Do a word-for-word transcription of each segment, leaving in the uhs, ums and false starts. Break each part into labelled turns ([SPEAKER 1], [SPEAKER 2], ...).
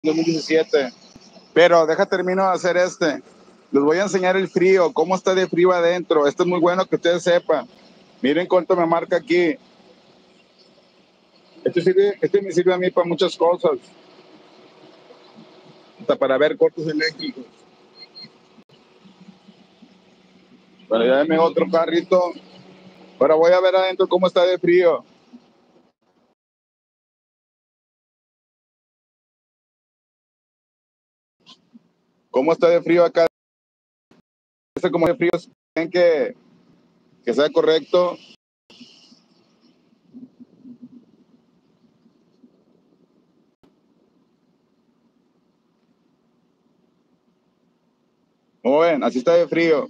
[SPEAKER 1] dos mil diecisiete. Pero deja termino de hacer este. Les voy a enseñar el frío, cómo está de frío adentro. Esto es muy bueno que ustedes sepan. Miren cuánto me marca aquí. Este, sirve, este me sirve a mí para muchas cosas. Hasta para ver cortos eléctricos. Para darme otro carrito. Ahora voy a ver adentro cómo está de frío. ¿Cómo está de frío acá? Este como de frío, ¿creen que, que sea correcto? Como ven, así está de frío.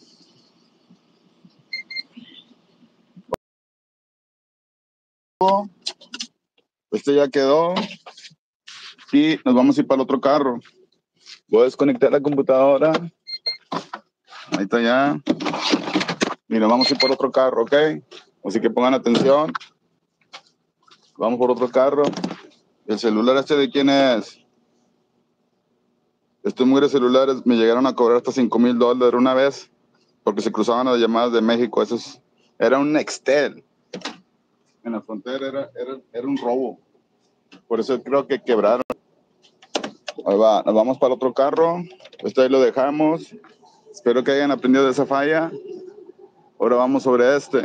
[SPEAKER 1] Este ya quedó. Y nos vamos a ir para el otro carro. Voy a desconectar la computadora. Ahí está ya. Y nos vamos a ir por otro carro, ¿ok? Así que pongan atención. Vamos por otro carro. ¿El celular este de quién es? Estos mugres celulares me llegaron a cobrar hasta cinco mil dólares una vez porque se cruzaban las llamadas de México. Eso es, era un Nextel. En la frontera era, era, era un robo. Por eso creo que quebraron. Ahí va, nos vamos para el otro carro. Este ahí lo dejamos. Espero que hayan aprendido de esa falla. Ahora vamos sobre este.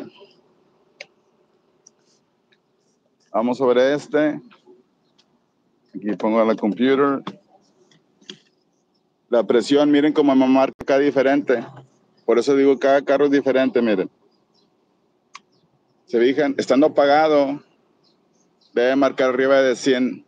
[SPEAKER 1] Vamos sobre este. Aquí pongo la computer. La presión, miren cómo me marca diferente. Por eso digo, cada carro es diferente, miren. Se fijan, estando apagado, debe marcar arriba de cien.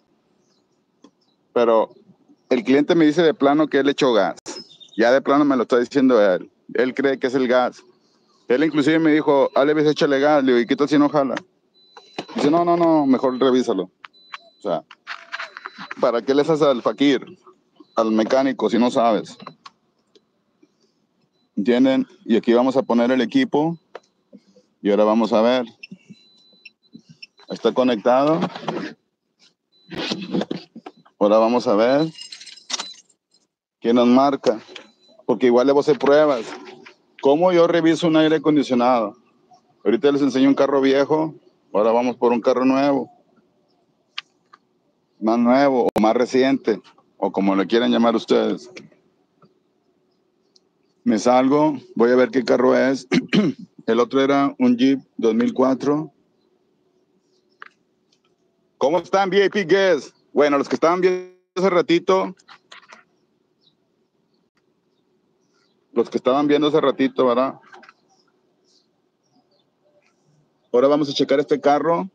[SPEAKER 1] Pero el cliente me dice de plano que él echó gas. Ya de plano me lo está diciendo él. Él cree que es el gas. Él inclusive me dijo, Alevis, échale gas. Le digo, ¿y qué tal si no jala? Dice, no, no, no, mejor revísalo. O sea, ¿para qué le haces al fakir, al mecánico, si no sabes? ¿Entienden? Y aquí vamos a poner el equipo. Y ahora vamos a ver. Está conectado. Ahora vamos a ver qué nos marca. Porque igual le voy a hacer pruebas. ¿Cómo yo reviso un aire acondicionado? Ahorita les enseño un carro viejo. Ahora vamos por un carro nuevo. Más nuevo o más reciente. O como le quieran llamar ustedes. Me salgo. Voy a ver qué carro es. El otro era un Jeep dos mil cuatro. ¿Cómo están, V I P Guests? Bueno, los que estaban viendo hace ratito, los que estaban viendo hace ratito, ¿verdad? Ahora vamos a checar este carro.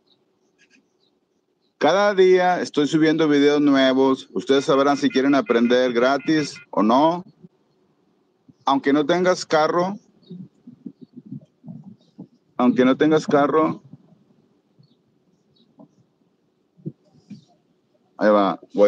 [SPEAKER 1] Cada día estoy subiendo videos nuevos. Ustedes sabrán si quieren aprender gratis o no. Aunque no tengas carro, aunque no tengas carro, ahí va. Voy